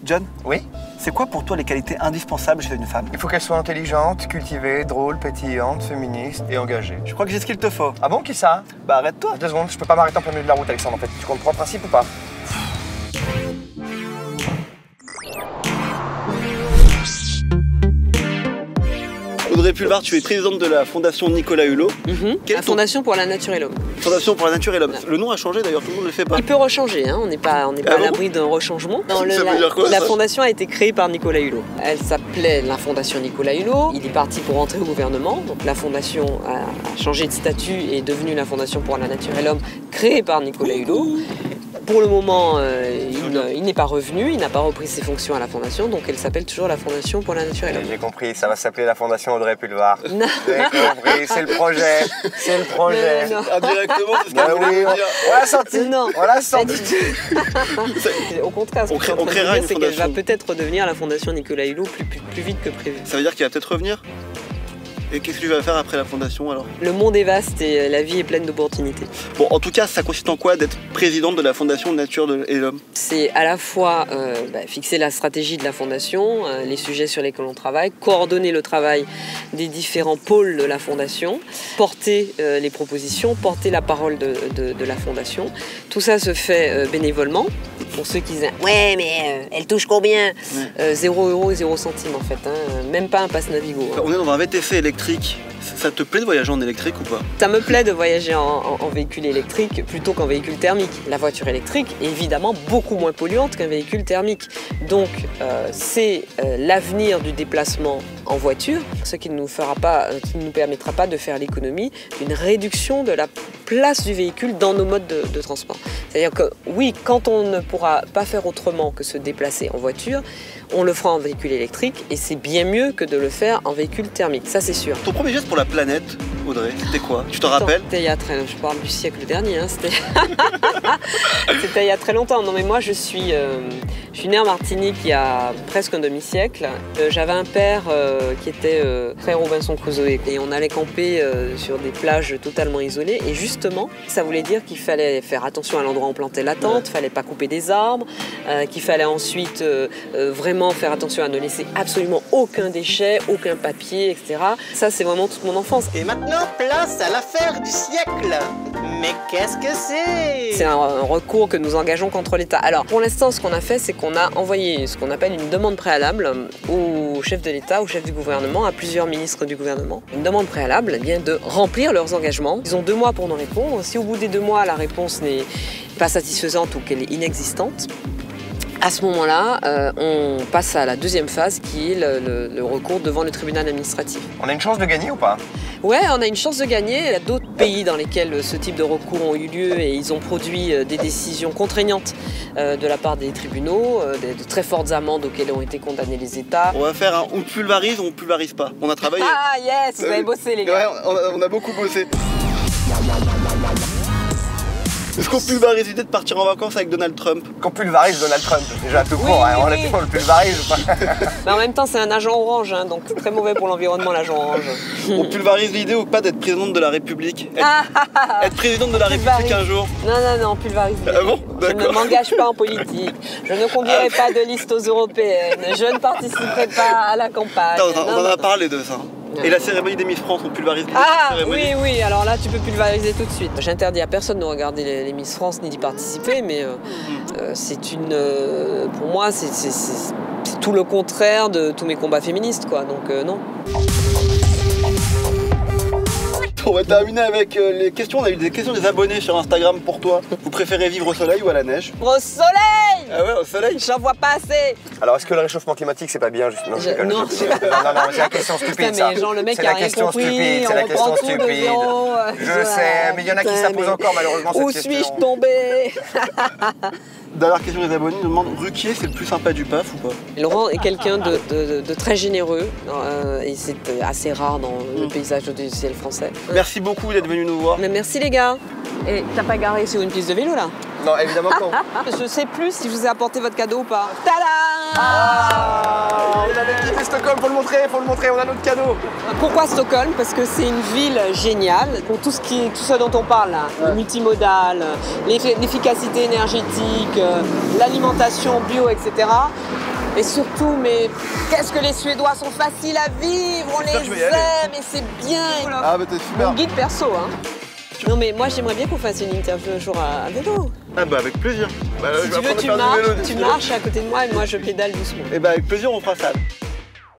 John, Oui? c'est quoi pour toi les qualités indispensables chez une femme? Il faut qu'elle soit intelligente, cultivée, drôle, pétillante, féministe et engagée. Je crois que j'ai ce qu'il te faut. Ah bon, qui ça? Bah arrête-toi. 2 secondes, je peux pas m'arrêter en plein milieu de la route, Alexandre, en fait. Tu comprends le principe ou pas? Audrey Pulvar, tu es présidente de la Fondation Nicolas Hulot. La Fondation pour la Nature et l'Homme. Fondation pour la Nature et l'Homme. Le nom a changé d'ailleurs, tout le monde ne le fait pas. Il peut rechanger, hein. On n'est pas à l'abri d'un rechangement. Non, Ça veut dire quoi, la ça fondation a été créée par Nicolas Hulot. Elle s'appelait la Fondation Nicolas Hulot. Il est parti pour entrer au gouvernement. Donc la fondation a changé de statut et est devenue la Fondation pour la Nature et l'Homme, créée par Nicolas Hulot. Pour le moment, il n'est pas revenu, il n'a pas repris ses fonctions à la Fondation, donc elle s'appelle toujours la Fondation pour la Nature et l'Homme. J'ai compris, ça va s'appeler la Fondation Audrey Pulvar. Non. J'ai compris, c'est le projet. C'est le projet. Non. Indirectement, c'est ce Bah qu'elle voulait oui, nous dire. on l'a senti. Non. On l'a Pas senti. du tout. Au contraire, ce On que je suis en train de créera dire, une c'est qu'elle va fondation. peut-être redevenir la Fondation Nicolas Hulot plus vite que prévu. Ça veut dire qu'il va peut-être revenir? Et qu'est-ce que tu vas faire après la Fondation alors? Le monde est vaste et la vie est pleine d'opportunités. Bon, en tout cas, ça consiste en quoi d'être présidente de la Fondation Nature et l'Homme? C'est à la fois fixer la stratégie de la Fondation, les sujets sur lesquels on travaille, coordonner le travail des différents pôles de la Fondation, porter les propositions, porter la parole de la Fondation. Tout ça se fait bénévolement. Pour ceux qui disent « Ouais, mais elle touche combien ?» 0 € et 0 centimes en fait, hein, même pas un pass Navigo. On est dans un VTC électrique. Ça te plaît de voyager en électrique ou pas? Ça me plaît de voyager en véhicule électrique plutôt qu'en véhicule thermique. La voiture électrique est évidemment beaucoup moins polluante qu'un véhicule thermique. Donc c'est l'avenir du déplacement en voiture, ce qui ne nous permettra pas de faire l'économie d'une réduction de la place du véhicule dans nos modes de transport. C'est-à-dire que oui, quand on ne pourra pas faire autrement que se déplacer en voiture, on le fera en véhicule électrique et c'est bien mieux que de le faire en véhicule thermique, ça c'est sûr. Ton premier geste pour la planète, Audrey, c'était quoi? Tu te rappelles? C'était il y a je parle du siècle dernier, hein, c'était il y a très longtemps. Non mais moi je suis née en Martinique il y a presque un demi-siècle. J'avais un père qui était frère Robinson Crusoe et on allait camper sur des plages totalement isolées et justement ça voulait dire qu'il fallait faire attention à l'endroit où on plantait la tente, fallait pas couper des arbres, qu'il fallait ensuite vraiment faire attention à ne laisser absolument aucun déchet, aucun papier, etc. Ça c'est vraiment toute mon enfance. Et maintenant, place à l'affaire du siècle. Mais qu'est-ce que c'est? C'est un recours que nous engageons contre l'État. Alors, pour l'instant, ce qu'on a fait, c'est qu'on a envoyé ce qu'on appelle une demande préalable au chef de l'État, au chef du gouvernement, à plusieurs ministres du gouvernement. Une demande préalable, eh bien, de remplir leurs engagements. Ils ont 2 mois pour nous répondre. Si au bout des 2 mois, la réponse n'est pas satisfaisante ou qu'elle est inexistante, à ce moment-là, on passe à la deuxième phase qui est le recours devant le tribunal administratif. On a une chance de gagner ou pas? Ouais, on a une chance de gagner. Il y a d'autres pays dans lesquels ce type de recours ont eu lieu et ils ont produit des décisions contraignantes de la part des tribunaux, de très fortes amendes auxquelles ont été condamnés les États. On va faire un on pulvarise ou on pulvarise pas. On a travaillé. Ah yes, vous avez bossé les gars. Ouais, on a beaucoup bossé. Est-ce qu'on pulvarise l'idée de partir en vacances avec Donald Trump? Qu'on pulvarise Donald Trump, déjà tout court, hein. oui. On le pulvarise ou pas? Mais en même temps, c'est un agent orange, hein, donc c'est très mauvais pour l'environnement l'agent orange. On pulvarise l'idée ou pas d'être présidente de la République? Être présidente de la République un jour? Non, pulvarise. Ah bon? Je ne D'accord. m'engage pas en politique, je ne conduirai pas de liste aux européennes, je ne participerai pas à la campagne. Attends, on en a parlé de ça. Et la cérémonie des Miss France, on pulvarise l'idée de Ah cette cérémonie? oui, alors là tu peux pulvériser tout de suite. J'interdis à personne de regarder les Miss France ni d'y participer, mais c'est une... pour moi, c'est tout le contraire de tous mes combats féministes, quoi, donc non. On va terminer avec les questions. On a eu des questions des abonnés sur Instagram pour toi. Vous préférez vivre au soleil ou à la neige? Au soleil! Ah ouais, au soleil? J'en vois pas assez. Alors, est-ce que le réchauffement climatique, c'est pas bien juste... Non, je déconne, non. non, c'est la question stupide, Putain, ça. mais genre le mec C'est a la rien question compris, stupide, c'est on la reprend question tout de stupide. zéro. Je sais, mais il y en a qui Putain, ça pose mais encore, malheureusement, cette Où question. suis-je tombé? Dernière question des abonnés, nous demande Ruquier, c'est le plus sympa du PAF ou pas? Laurent est quelqu'un de très généreux et c'est assez rare dans le paysage audiovisuel français. Merci beaucoup d'être venu nous voir. Mais merci les gars. Et t'as pas garé sur une piste de vélo là? Non, évidemment pas. Je sais plus si je vous ai apporté votre cadeau ou pas. Tada! Ah, on avait quitté Stockholm, faut le montrer, on a notre cadeau. Pourquoi Stockholm? Parce que c'est une ville géniale pour tout ce dont on parle là. Le multimodal, l'efficacité énergétique, l'alimentation bio, etc. Et surtout, mais qu'est-ce que les Suédois sont faciles à vivre, on J'espère que je vais y les aller. aime et c'est bien. Ah bah t'es super. Mon guide perso, hein. Non mais moi j'aimerais bien qu'on fasse une interview un jour à vélo. Ah bah avec plaisir. Bah, Si je vais tu veux, apprendre à tu faire du vélo marches, d'ici tu là. marches à côté de moi et moi je pédale doucement. Et bah avec plaisir on fera ça.